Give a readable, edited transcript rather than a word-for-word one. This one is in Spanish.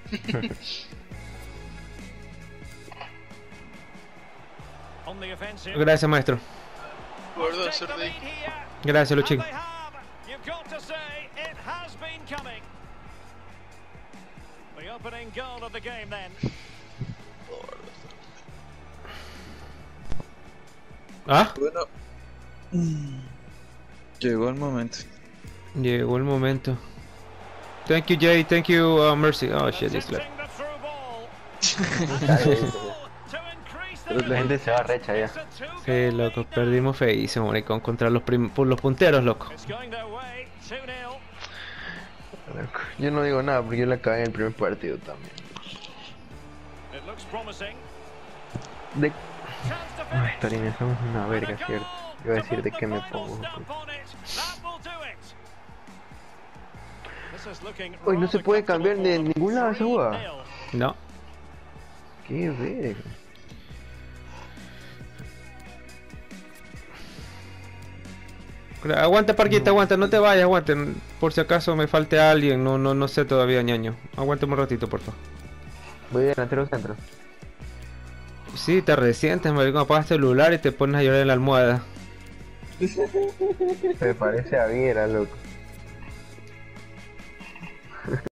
Gracias, maestro. Gordo, Zurdi. Gracias, Luchín. ¿Ah? Bueno. Llegó el momento. Llegó el momento. Thank you, Jay. Thank you, Mercy. Oh, shit, this left. La gente se va recha ya. Sí, loco, perdimos feísimo, maricón, contra los punteros, loco. Yo no digo nada porque yo la cagué en el primer partido también. Ay, Torines, somos una verga, ¿cierto? Yo voy a decir de qué me pongo. Hoy no se puede cambiar de ningún lado esa jugada. No. Qué verga. Aguanta, Parquita, aguanta, no te vayas, aguante. Por si acaso me falte alguien, no sé todavía, ñaño. Aguántame un ratito, por favor. Voy de delantero centro. Sí, te resientes, maricón, apagas el celular y te pones a llorar en la almohada. Me parece a Viera, loco.